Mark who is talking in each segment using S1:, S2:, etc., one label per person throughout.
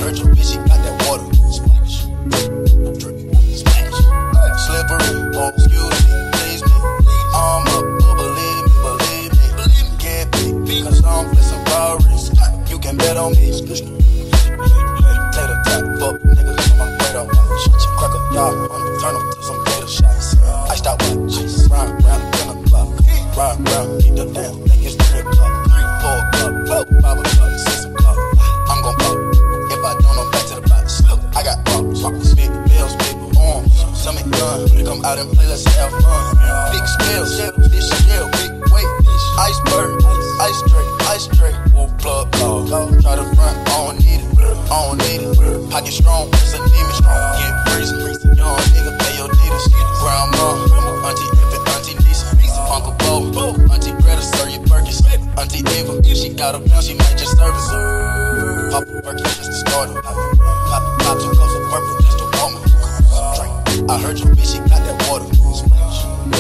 S1: heard your bitch, she got that water. Splash. Splash. Slippery. Oh, excuse me, please me. I'm up, believe me. Get big, cause I'm flexing Ferraris. You can bet on me. Tater tot, fuck niggas on my radar. Crack a dog, turn them to some gator shots. Iced out watch, round, in the clock. Round, eat the damn, think it's 3 o'clock. 4 o'clock, 5 o'clock, 6 o'clock. I'm gon' pop. If I don't, I'm back to the box. Look, I got bombs, big bills, big arms. Stomach gun, come out and play, let's have fun. Big scales, fish scale, big weight. Iceberg, ice tray, wolf plug, try to front, I don't need it. Pocket strong, it's a demon strong. Get freezing, young nigga, pay your needles. Grandma, auntie infant, auntie Lisa, Uncle Bo, auntie Greta, serve your Perkins. Auntie Ava, she got a pound, she might just service. Pop a Perkins just to start it. Pop 2 cups of purple just to warm it. I heard your bitch, she got that water. Splash.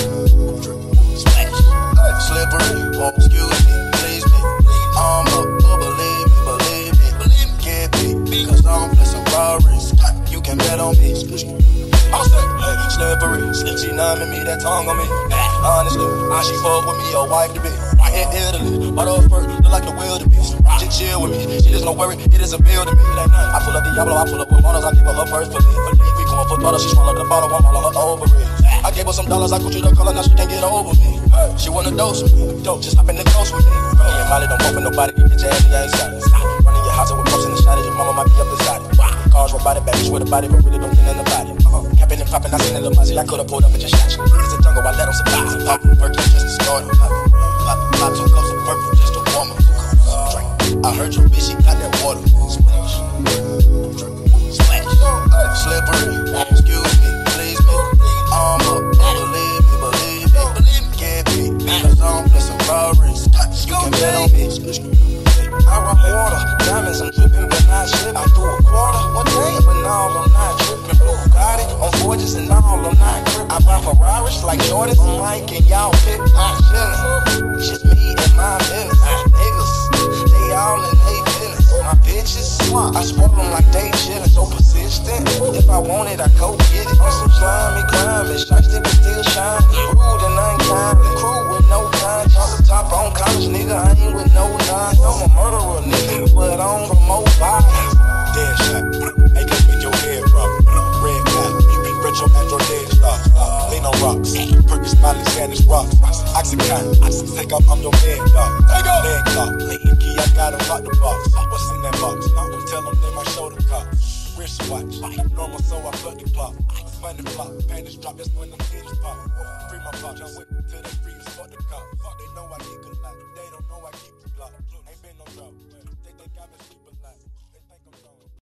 S1: Slippery, oh, excuse me, please me. I'm up, believe me. Get big, cause I'm flexing Ferraris. You can bet on me. I said, hey, slippery, she numbing me, that tongue on me. Honestly, she fuck with me, your wife to be. In Italy, bought her first, look like the wildebeest. She chill with me, she just no worry, it is a bill to me. I pull up Diablo, I pull up with models, I give her her purse for me. We going for daughter, she swallowed the bottle, I'm all on her ovaries. I gave her some dollars, I Gucci the color, now she can't get over me. She wanna dose with me, just hop in the coast with me. Me and Molly don't walk with nobody, get your ass, you ain't solid. Running your house with cups in the shot, your mama might be up beside it. Cars with body bags with a body, but really don't get in the body. Capping and popping, I seen a little Mozzie, I could've pulled up and just shot you. It's a jungle, I let them survive. Poppin' Perkins just to start it. Pop 2 cups of purple just to warm it. I heard your bitch, she got that water. Splash. Slippery, excuse me, please me. I'm up, believe me. Get big, cause I'm flexing Ferraris. You can bet on me. I run water, diamonds, I'm dripping, but not slipping. I do a quarter, one day, but now I'm not tripping. Blue Bugatti, on Forges, and all I'm not tripping. I buy Ferraris like Jordan, I'm Mike, and y'all pick, I'm chillin'. Just me and my business. Niggas, they all in they business. My bitches, I spoil them like they chillin'. So persistent, if I want it, I go get it. On some slimy grimy, shots that still shine. Rude and unkind, crew with no kind. On the top on college, nigga, I ain't with no nine. I'm a murderer, nigga, but I don't promote violence.
S2: Dead shot, ain't gonna make your head rock. Red hat, retro Android dead stop. Lean on rocks, Perkins, Molly, Sanders, rocks. Oxycontin, take up, I'm your man, dog. Leg lock, key, I gotta rock the box. What's in that box? Don't tell them they might show the cops. Wristwatch, normal, so I plug the clock. Spin the flop, panties drop, that's when them titties pop. Free my pouch, I went to the